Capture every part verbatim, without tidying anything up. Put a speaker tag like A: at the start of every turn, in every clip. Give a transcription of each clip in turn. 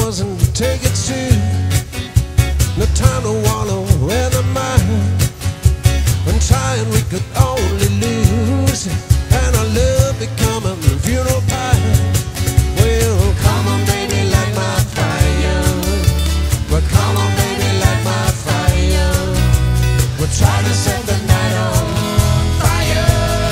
A: wasn't take it soon. No time to wallow in the mire. When trying we could only lose, and our love becoming funeral pyre. Well, come on baby, light my fire. Well, come on baby, light my fire. We'll try to set the night on fire.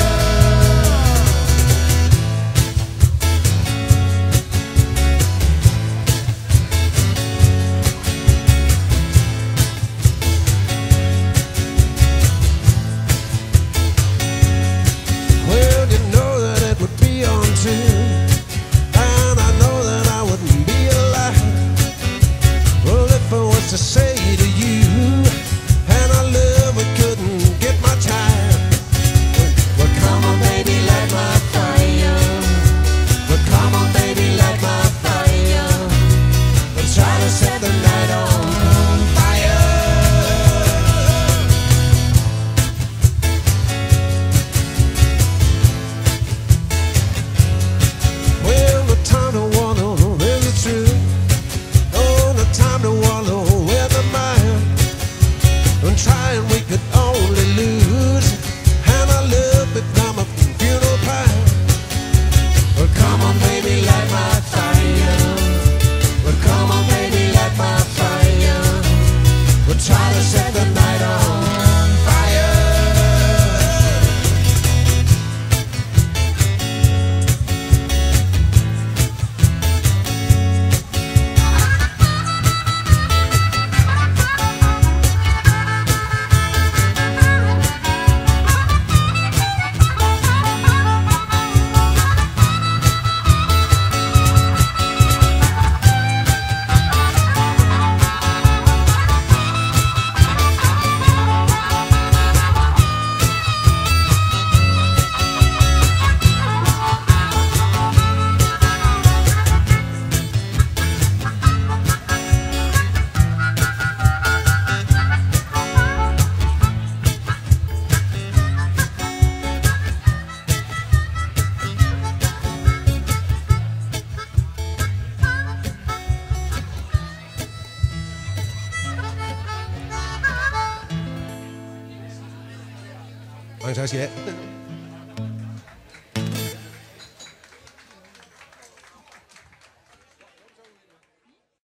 A: Well, you know that it would be on too, and I know that I wouldn't be alive. Well, if I was to say to you, and our love we couldn't get much higher. Well, come on baby, light my fire. Well, come on baby, light my fire. We'll try to set the night on fire. Well, no time to wallow in the truth. Oh, no time to wallow in the mire. When trying we could only lose, and our love become a funeral pyre. Well, come on baby, light my fire. Well, come on baby, light my fire. We'll try to set the night on fire. Thanks, that's it.